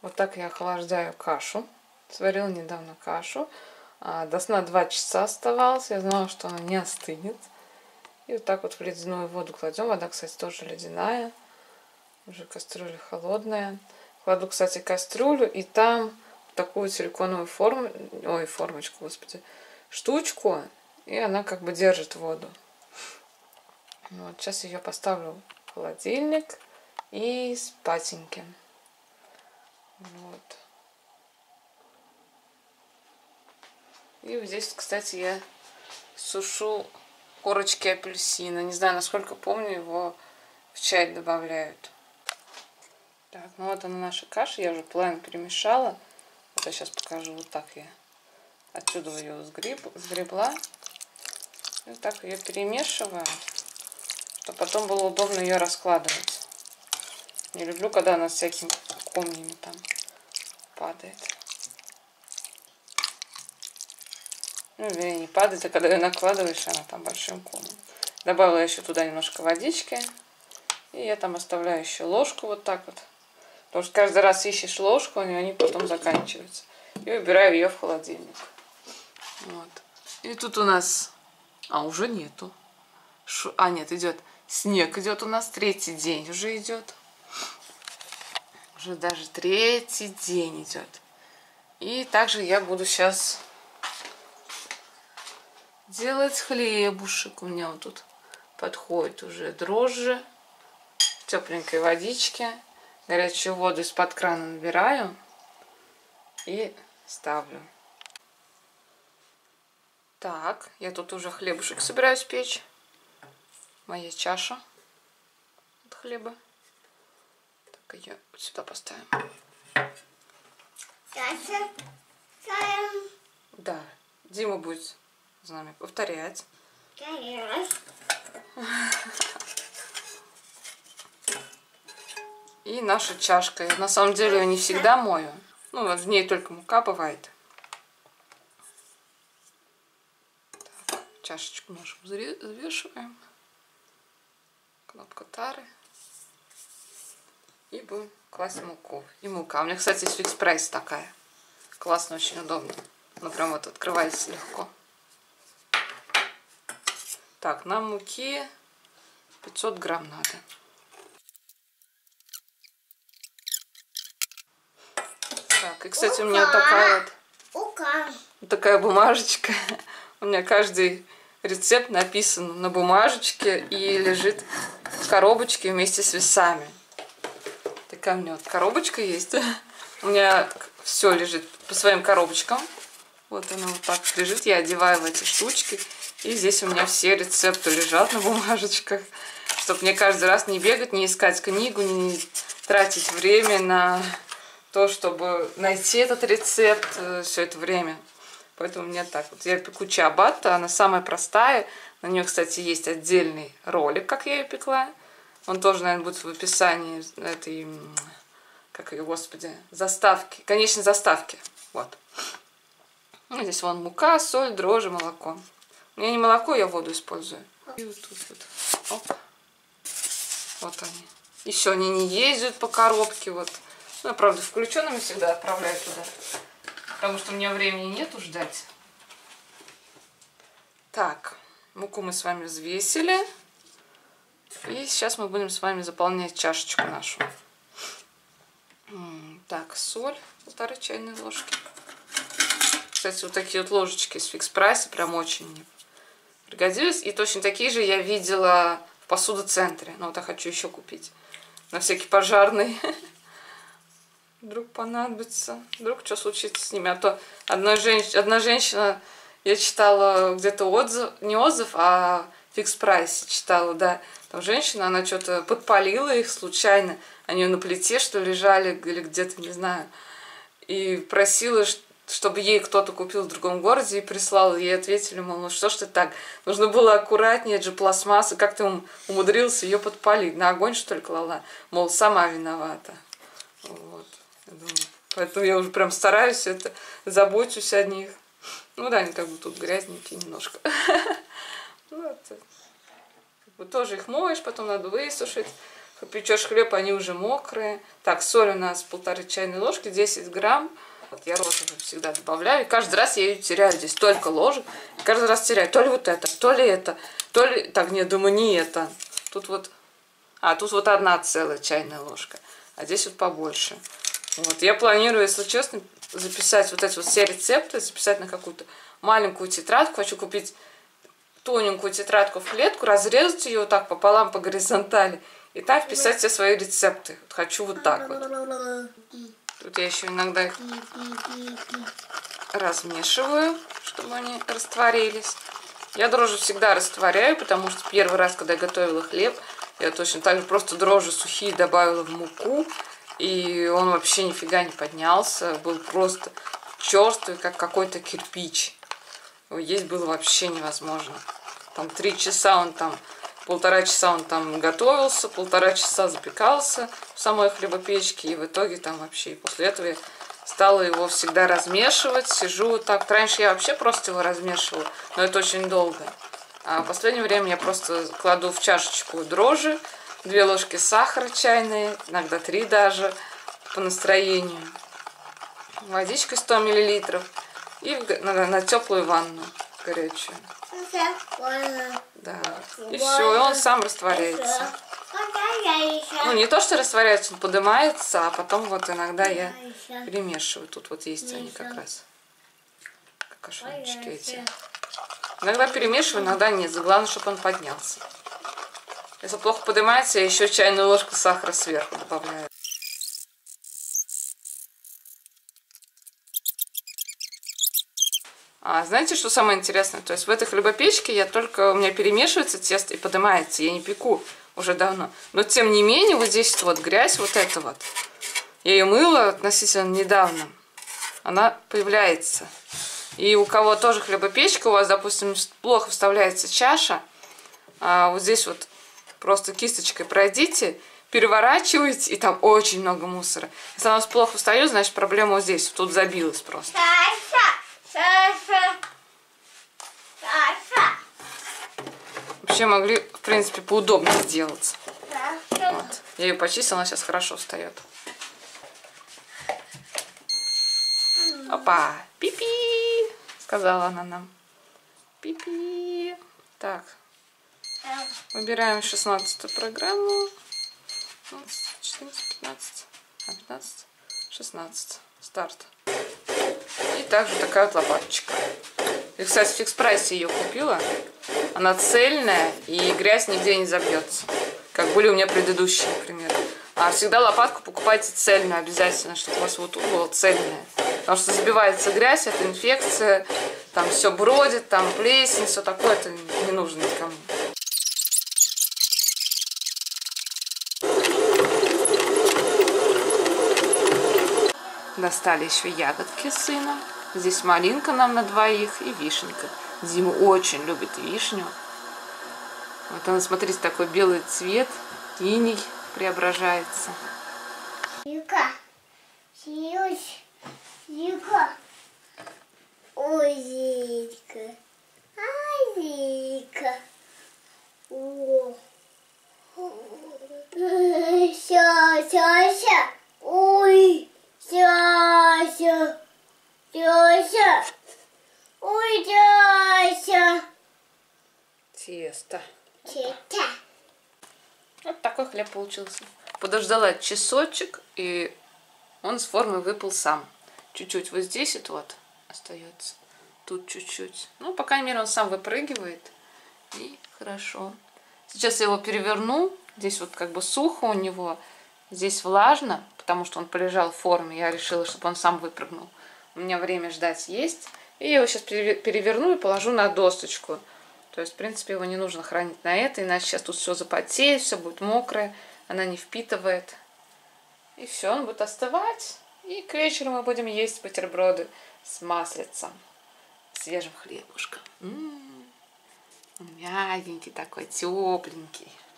Вот так я охлаждаю кашу. Сварила недавно кашу. До сна 2 часа оставалось. Я знала, что она не остынет. И вот так вот в ледяную воду кладем. Вода, кстати, тоже ледяная. Уже кастрюля холодная. Кладу, кстати, кастрюлю. И там такую силиконовую формочку, господи, штучку. И она как бы держит воду. Вот, сейчас ее поставлю в холодильник. И спатеньки. Вот. И вот здесь, кстати, я сушу корочки апельсина. Не знаю, насколько помню, его в чай добавляют. Так, ну вот она наша каша. Я уже половину перемешала. Вот я сейчас покажу. Вот так я отсюда ее сгребла. И вот так ее перемешиваю, чтобы потом было удобно ее раскладывать. Не люблю, когда она с всякими комьями там падает. Ну, вернее, не падает, а когда ее накладываешь, она там большим комом. Добавила еще туда немножко водички. И я там оставляю еще ложку вот так вот. Потому что каждый раз ищешь ложку, и они потом заканчиваются. И убираю ее в холодильник. Вот. И тут у нас... уже нету. Нет, идет. Снег идет у нас. 3-й день уже идет. Уже даже 3-й день идет. И также я буду сейчас делать хлебушек. У меня вот тут подходит уже дрожжи. В тепленькой водичке. Горячую воду из-под крана набираю. И ставлю. Так, я тут уже хлебушек собираюсь печь. Моя чаша от хлеба. Так, ее вот сюда поставим. Да, Дима будет с нами повторять. И наша чашка. Я, на самом деле, ее не всегда мою. Ну, в ней только мука бывает. Так, чашечку нашу взвешиваем. Кнопка тары. И будем класть муку. И мука. У меня, кстати, есть фикс прайс такая. Классно, очень удобно. Она прям вот открывается легко. Так, нам муки 500 грамм надо. Так, и, кстати, у меня такая вот такая бумажечка. У меня каждый рецепт написан на бумажечке и лежит в коробочке вместе с весами. Такая у меня вот коробочка есть. У меня все лежит по своим коробочкам. Вот она вот так лежит. Я одеваю в эти штучки. И здесь у меня все рецепты лежат на бумажечках. Чтобы мне каждый раз не бегать, не искать книгу, не тратить время на то, чтобы найти этот рецепт все это время. Поэтому у меня так вот. Я пеку чиабатта, она самая простая. На нее, кстати, есть отдельный ролик, как я ее пекла. Он тоже, наверное, будет в описании этой, как ее, господи, заставки, конечной заставки. Вот. Ну, здесь вон мука, соль, дрожжи, молоко. У меня не молоко, я воду использую. И вот тут вот. Оп. Вот они. Еще они не ездят по коробке, вот. Ну, правда, включенными всегда отправляю туда. Потому что у меня времени нету ждать. Так, муку мы с вами взвесили. И сейчас мы будем с вами заполнять чашечку нашу. Так, соль 1,5 чайной ложки. Кстати, вот такие вот ложечки с фикс прайса прям очень мне пригодились. И точно такие же я видела в посудоцентре. Но вот я хочу еще купить. На всякий пожарный. Вдруг понадобится. Вдруг что случится с ними. А то одна женщина, я читала где-то отзыв, не отзыв, а фикс прайс читала, да. Там женщина, она что-то подпалила их случайно. Они на плите, что лежали, или где-то, не знаю. И просила, чтобы ей кто-то купил в другом городе и прислал. Ей ответили, мол, ну что ж ты так? Нужно было аккуратнее, это же пластмасса. Как ты умудрился ее подпалить? На огонь, что ли, клала? Мол, сама виновата. Вот. Поэтому я уже прям стараюсь это, забочусь о них. Ну да, они как бы тут грязненькие немножко. Вот. Тоже их моешь, потом надо высушить. печешь хлеб, они уже мокрые. Так, соль у нас 1,5 чайной ложки, 10 грамм. Вот я розовую всегда добавляю. И каждый раз я ее теряю. Здесь только ложек. И каждый раз теряю. То ли вот это, то ли это, то ли... Так, нет, думаю, не это. Тут вот... тут вот 1 целая чайная ложка. А здесь вот побольше. Вот. Я планирую, если честно, записать вот эти вот все рецепты, записать на какую-то маленькую тетрадку. Хочу купить тоненькую тетрадку в клетку, разрезать ее вот так пополам по горизонтали. И так писать все свои рецепты. Вот хочу вот так вот. Тут я еще иногда их размешиваю, чтобы они растворились. Я дрожжи всегда растворяю, потому что первый раз, когда я готовила хлеб, я точно так же просто дрожжи сухие добавила в муку. И он вообще нифига не поднялся. Был просто черствый, как какой-то кирпич. Есть было вообще невозможно. Там 3 часа он там... 1,5 часа он там готовился, 1,5 часа запекался в самой хлебопечке, и в итоге там вообще, и после этого я стала его всегда размешивать, сижу вот так. Раньше я вообще просто его размешивала, но это очень долго. А в последнее время я просто кладу в чашечку дрожжи, 2 ложки сахара чайные, иногда 3 даже, по настроению, водичка 100 мл и на теплую ванну горячую. Да. И все, и он сам растворяется. Ну, не то, что растворяется, он поднимается, а потом вот иногда я перемешиваю. Тут вот есть они как раз. Кашанчики эти. Иногда перемешиваю, иногда нет. Главное, чтобы он поднялся. Если плохо поднимается, я еще чайную ложку сахара сверху добавляю. Знаете, что самое интересное? То есть в этой хлебопечке у меня перемешивается тесто и поднимается. Я не пеку уже давно. Но тем не менее, вот здесь вот грязь, вот эта вот. Я ее мыла относительно недавно. Она появляется. И у кого тоже хлебопечка, у вас, допустим, плохо вставляется чаша, вот здесь вот просто кисточкой пройдите, переворачиваете, и там очень много мусора. Если она у вас плохо встает, значит проблема вот здесь. Тут забилась просто. Вообще могли, в принципе, поудобнее сделать. Вот. Я ее почистила, она сейчас хорошо встает. Опа! Пи-пи! Сказала она нам. Пи-пи! Так. Выбираем 16-ю программу. 14, 15, 15, 16. Старт. И также такая вот лопаточка. И, кстати, в фикс-прайсе ее купила. Она цельная, и грязь нигде не забьется. Как были у меня предыдущие, например. А всегда лопатку покупайте цельную обязательно, чтобы у вас вот тут было цельное. Потому что забивается грязь, это инфекция, там все бродит, там плесень, все такое, это не нужно никому. Достали еще ягодки сына. Здесь малинка нам на двоих и вишенька. Дима очень любит вишню. Вот она, смотрите, такой белый цвет, иней преображается. Зика, Зика, ой, Зика, ай, Зика, о, Ся, ой, Ся, ой, Ся. Тесто. Вот такой хлеб получился. Подождала часочек, и он с формы выпал сам. Чуть-чуть вот здесь вот остается. Тут чуть-чуть. Ну, по крайней мере, он сам выпрыгивает. И хорошо. Сейчас я его переверну. Здесь вот как бы сухо у него. Здесь влажно, потому что он полежал в форме. Я решила, чтобы он сам выпрыгнул. У меня время ждать есть. И я его сейчас переверну и положу на досточку. То есть, в принципе, его не нужно хранить на это, иначе сейчас тут все запотеет, все будет мокрое, она не впитывает. И все, он будет остывать. И к вечеру мы будем есть бутерброды с маслицем, свежим хлебушком. Мягенький такой, тепленький.